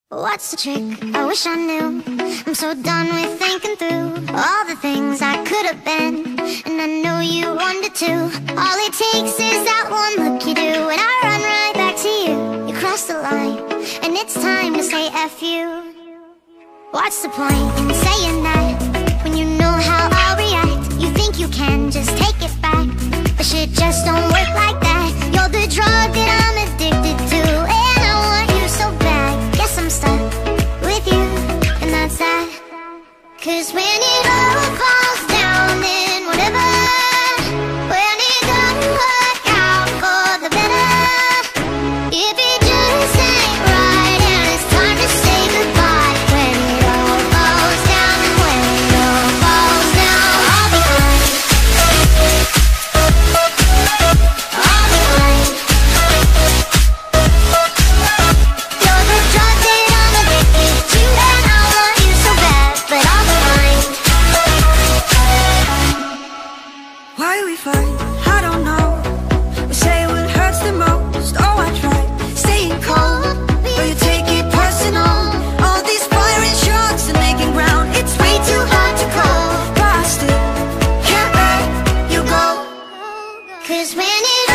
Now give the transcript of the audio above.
What's the trick? I wish I knew. I'm so done with thinking through all the things I could have been, and I know you wanted to. All it takes is that one look you do, and I run right back to you. You cross the line, and it's time to say F you. What's the point in saying that when you know how I'll react? You think you can just take it back, but shit just don't work like that. You're the drug that I'm addicted to, and I want you so bad. Guess I'm stuck with you, and that's that. Cause when it all falls down, then whatever. When it doesn't work out for the better, if it just ain't right and it's time to say goodbye. When it all falls down, and when it all falls down, I'll be fine. I'll be fine. You're the drug that I'm addicted to, and I want you so bad, but I'll be fine. Why we fight, I don't know. We say what hurts the most. Oh, I try staying cold, but you take it personal. All these firing shots and making ground, it's way too hard to call. But I still can't let you go. Cause when it